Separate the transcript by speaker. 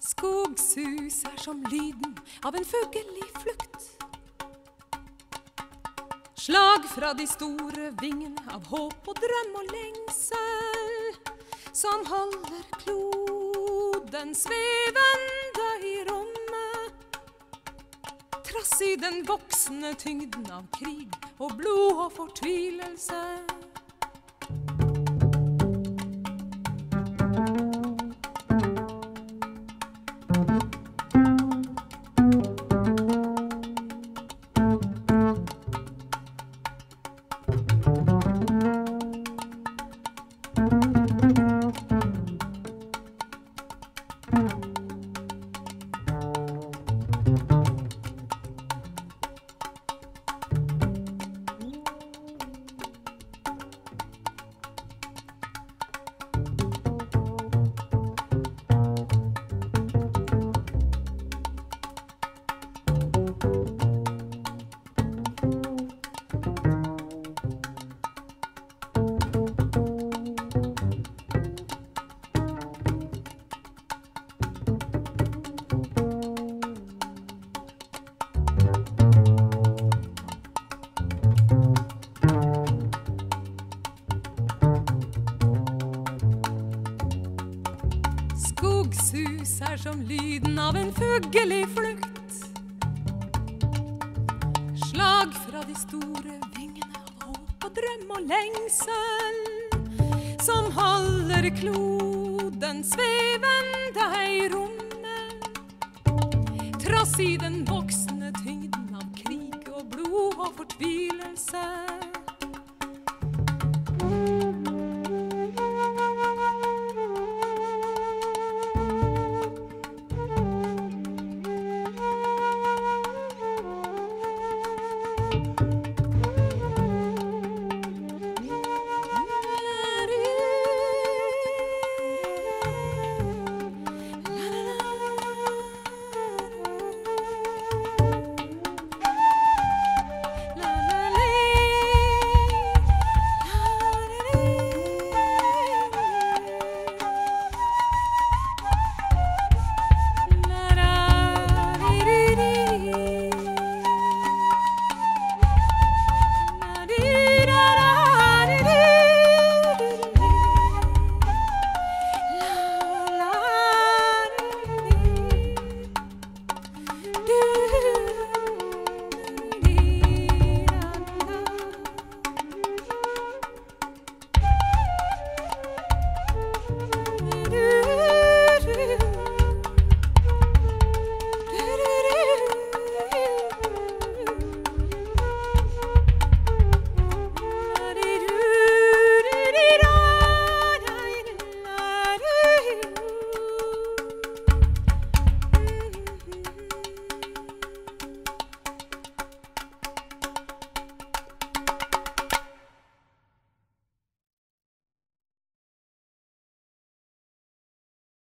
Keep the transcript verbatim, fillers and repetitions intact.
Speaker 1: Skogsus er som lyden av en fugl i flukt. Slag fra de store vingene av håp og drøm og lengsel, som holder kloden svevende i rommet. Trass i den voksende tyngden av krig og blod og fortvilelse. Skogsus er som lyden av en fugl i flukt. Slag fra de store vingene av håp og drøm og lengsel, som holder kloden svevende i rommet. Trass i den voksende tyngden av krig og blod og fortvilelse.